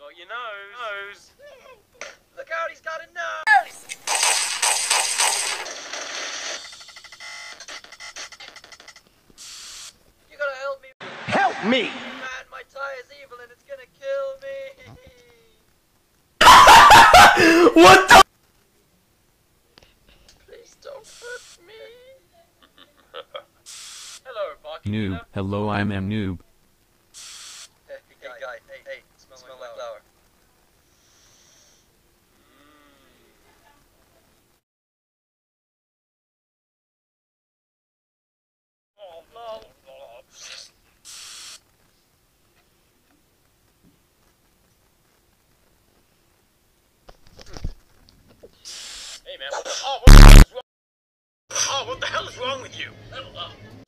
Got your nose. Look out, he's got a nose! You gotta help me. Help me! Man, my tire's evil and it's gonna kill me. What the? Please don't hurt me. Hello, Barky. Noob. Hello, I'm Noob. Hey, guy. Hey, smell my flower. Oh, no. Hey man, what the hell is wrong? Oh, what the hell is wrong with you?